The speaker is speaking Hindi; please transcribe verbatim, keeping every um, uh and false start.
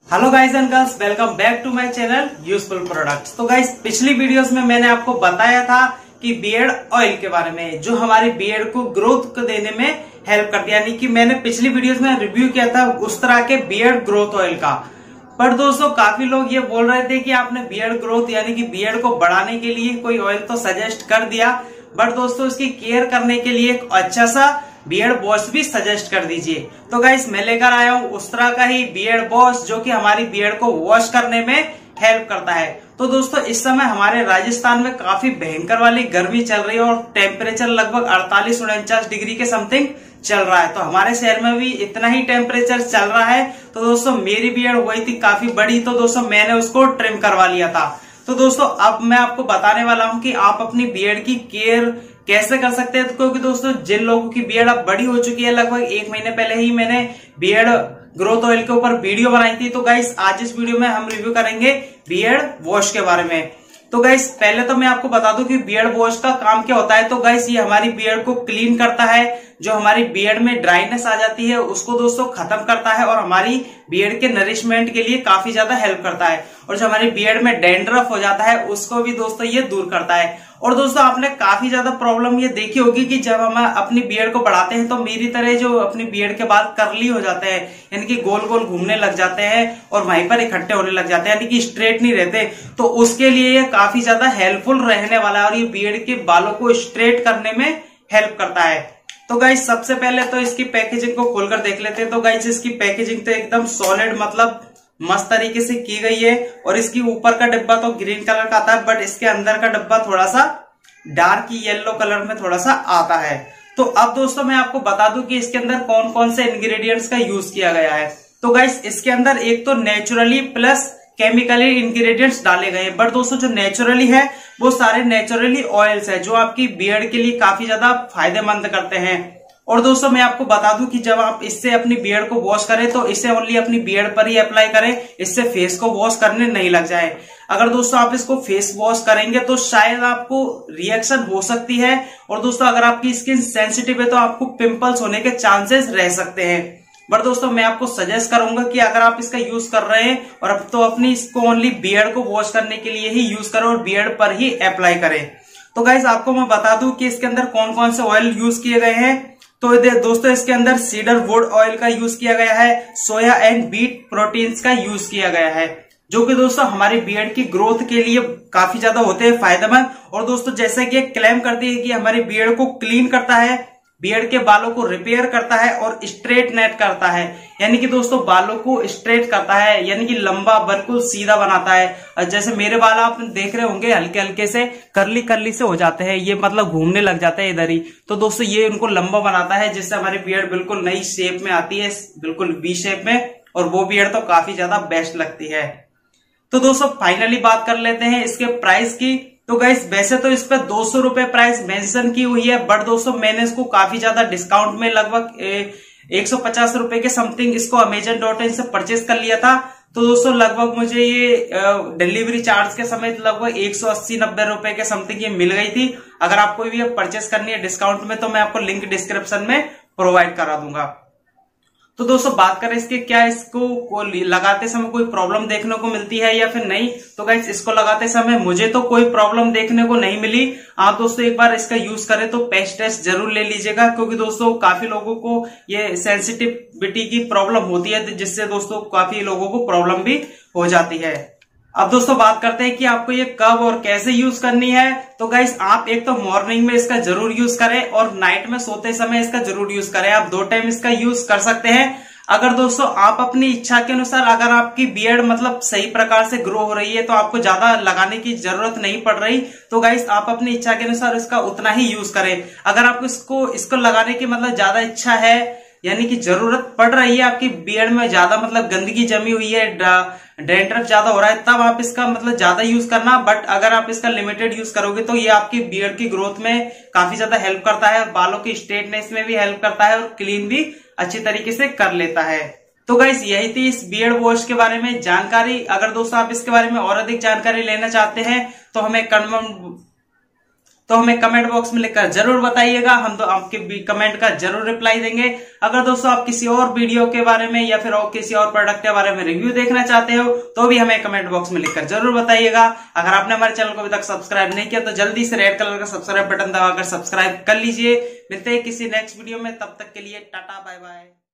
Hello guys and girls, welcome back to my channel useful products. तो गाइस, पिछली वीडियोस में मैंने आपको बताया था कि बियर्ड ऑयल के बारे में, जो हमारी बियर्ड को ग्रोथ को देने में हेल्प करती है। यानी कि मैंने पिछली वीडियोस में रिव्यू किया था उस तरह के बियर्ड ग्रोथ ऑयल का। पर दोस्तों, काफी लोग ये बोल रहे थे कि आपने बियर्ड ग्रोथ यानी कि बियर्ड को बढ़ाने के लिए कोई ऑयल तो सजेस्ट कर दिया, बट दोस्तों इसकी केयर करने के लिए एक अच्छा सा बियर्ड वॉश भी सजेस्ट कर दीजिए। तो गाइस, मैं लेकर आया हूँ उस तरह का ही बियर्ड वॉश जो कि हमारी बियर्ड को वॉश करने में हेल्प करता है। तो दोस्तों, इस समय हमारे राजस्थान में काफी भयंकर वाली गर्मी चल रही है और टेम्परेचर लगभग अड़तालीस उनचास डिग्री के समथिंग चल रहा है। तो हमारे शहर में भी इतना ही टेम्परेचर चल रहा है। तो दोस्तों, मेरी बियर्ड हुई थी काफी बड़ी, तो दोस्तों मैंने उसको ट्रिम करवा लिया था। तो दोस्तों, अब मैं आपको बताने वाला हूं कि आप अपनी बियर्ड की केयर कैसे कर सकते हैं। क्योंकि दोस्तों, जिन लोगों की बियर्ड अब बड़ी हो चुकी है, लगभग एक महीने पहले ही मैंने बियर्ड ग्रोथ ऑयल के ऊपर वीडियो बनाई थी। तो गाइस, आज इस वीडियो में हम रिव्यू करेंगे बियर्ड वॉश के बारे में। तो गाइस, पहले तो मैं आपको बता दूं कि बियर्ड वॉश का काम क्या होता है। तो गाइस, ये हमारी बियर्ड को क्लीन करता है, जो हमारी बियर्ड में ड्राइनेस आ जाती है उसको दोस्तों खत्म करता है और हमारी बियर्ड के नरिशमेंट के लिए काफी ज्यादा हेल्प करता है। और जो हमारी बियर्ड में डैंड्रफ हो जाता है उसको भी दोस्तों ये दूर करता है। और दोस्तों, आपने काफी ज्यादा प्रॉब्लम ये देखी होगी कि जब हम अपनी बियर्ड को बढ़ाते हैं तो मेरी तरह जो अपनी बियर्ड के बाल कर्ली हो जाते हैं, यानी कि गोल गोल घूमने लग जाते हैं और वहीं पर इकट्ठे होने लग जाते हैं, यानी कि स्ट्रेट नहीं रहते। तो उसके लिए ये काफी ज्यादा हेल्पफुल रहने वाला है और ये बियर्ड के बालों को स्ट्रेट करने में हेल्प करता है। तो गाइस, सबसे पहले तो इसकी पैकेजिंग को खोलकर देख लेते हैं। तो गाइस, इसकी पैकेजिंग तो एकदम सॉलिड मतलब मस्त तरीके से की गई है। और इसकी ऊपर का डिब्बा तो ग्रीन कलर का आता है, बट इसके अंदर का डिब्बा थोड़ा सा डार्क येलो कलर में थोड़ा सा आता है। तो अब दोस्तों, मैं आपको बता दूं कि इसके अंदर कौन कौन से इंग्रेडिएंट्स का यूज किया गया है। तो गाइस, इसके अंदर एक तो नेचुरली प्लस केमिकली इंग्रेडिएंट्स डाले गए हैं। बट दोस्तों, जो नेचुरली है वो सारे नेचुरली ऑयल्स है जो आपकी बियर्ड के लिए काफी ज्यादा फायदेमंद करते हैं। और दोस्तों, मैं आपको बता दूं कि जब आप इससे अपनी बियर्ड को वॉश करें तो इसे ओनली अपनी बियर्ड पर ही अप्लाई करें, इससे फेस को वॉश करने नहीं लग जाए। अगर दोस्तों आप इसको फेस वॉश करेंगे तो शायद आपको रिएक्शन हो सकती है। और दोस्तों, अगर आपकी स्किन सेंसिटिव है तो आपको पिंपल्स होने के चांसेस रह सकते हैं। बट दोस्तों, मैं आपको सजेस्ट करूंगा कि अगर आप इसका यूज कर रहे हैं और अब तो अपनी इसको ओनली बियर्ड को वॉश करने के लिए ही यूज करें और बियर्ड पर ही अप्लाई करें। तो गाइस, आपको मैं बता दूं कि इसके अंदर कौन कौन से ऑयल यूज किए गए हैं। तो दोस्तों, इसके अंदर सीडर वुड ऑयल का यूज किया गया है, सोया एंड बीट प्रोटीन्स का यूज किया गया है, जो कि दोस्तों हमारी बियर्ड की ग्रोथ के लिए काफी ज्यादा होते हैं फायदेमंद। और दोस्तों, जैसे कि क्लेम करती है कि हमारी बियर्ड को क्लीन करता है, बियर्ड के बालों को रिपेयर करता है और स्ट्रेट नेट करता है, यानी कि दोस्तों बालों को स्ट्रेट करता है, यानी कि लंबा बिल्कुल सीधा बनाता है। और जैसे मेरे बाल आप देख रहे होंगे हल्के हल्के से कर्ली कर्ली से हो जाते हैं, ये मतलब घूमने लग जाते हैं इधर ही। तो दोस्तों, ये उनको लंबा बनाता है जिससे हमारी बियर्ड बिल्कुल नई शेप में आती है, बिल्कुल वी शेप में, और वो बियर्ड तो काफी ज्यादा बेस्ट लगती है। तो दोस्तों, फाइनली बात कर लेते हैं इसके प्राइस की। तो गाइस, वैसे तो इस पे दो सौ रुपए प्राइस मेंशन की हुई है, बट दोस्तों मैंने इसको काफी ज्यादा डिस्काउंट में लगभग एक सौ पचास रुपए के समथिंग इसको अमेजन डॉट इन से परचेस कर लिया था। तो दोस्तों, लगभग मुझे ये डिलीवरी चार्ज के समेत लगभग एक सौ अस्सी नब्बे रुपए के समथिंग ये मिल गई थी। अगर आपको भी परचेस करनी है डिस्काउंट में तो मैं आपको लिंक डिस्क्रिप्शन में प्रोवाइड करा दूंगा। तो दोस्तों, बात करें इसके क्या इसको को लगाते समय कोई प्रॉब्लम देखने को मिलती है या फिर नहीं। तो गाइस, इसको लगाते समय मुझे तो कोई प्रॉब्लम देखने को नहीं मिली। आप दोस्तों एक बार इसका यूज करें तो पेस्ट टेस्ट जरूर ले लीजिएगा, क्योंकि दोस्तों काफी लोगों को ये सेंसिटिविटी की प्रॉब्लम होती है, जिससे दोस्तों काफी लोगों को प्रॉब्लम भी हो जाती है। अब दोस्तों, बात करते हैं कि आपको ये कब और कैसे यूज करनी है। तो गाइस, आप एक तो मॉर्निंग में इसका जरूर यूज करें और नाइट में सोते समय इसका जरूर यूज करें। आप दो टाइम इसका यूज कर सकते हैं। अगर दोस्तों आप अपनी इच्छा के अनुसार, अगर आपकी बियर्ड मतलब सही प्रकार से ग्रो हो रही है तो आपको ज्यादा लगाने की जरूरत नहीं पड़ रही, तो गाइस आप अपनी इच्छा के अनुसार इसका उतना ही यूज करें। अगर आपको इसको इसको लगाने की मतलब ज्यादा इच्छा है, यानी कि जरूरत पड़ रही है, आपकी बियर्ड में ज्यादा मतलब गंदगी जमी हुई है, डैंड्रफ ज्यादा हो रहा है, तब आप इसका मतलब ज्यादा यूज करना। बट अगर आप इसका लिमिटेड यूज करोगे तो ये आपकी बियर्ड की ग्रोथ में काफी ज्यादा हेल्प करता है, बालों की स्ट्रेटनेस में भी हेल्प करता है और क्लीन भी अच्छी तरीके से कर लेता है। तो गाइस, यही थी इस बियर्ड वॉश के बारे में जानकारी। अगर दोस्तों आप इसके बारे में और अधिक जानकारी लेना चाहते हैं तो हमें कमेंट तो हमें कमेंट बॉक्स में लिखकर जरूर बताइएगा, हम तो आपके भी कमेंट का जरूर रिप्लाई देंगे। अगर दोस्तों आप किसी और वीडियो के बारे में या फिर और किसी और प्रोडक्ट के बारे में रिव्यू देखना चाहते हो तो भी हमें कमेंट बॉक्स में लिखकर जरूर बताइएगा। अगर आपने हमारे चैनल को अभी तक सब्सक्राइब नहीं किया तो जल्दी से रेड कलर का सब्सक्राइब बटन दबाकर सब्सक्राइब कर लीजिए। मिलते हैं किसी नेक्स्ट वीडियो में, तब तक के लिए टाटा बाय बाय।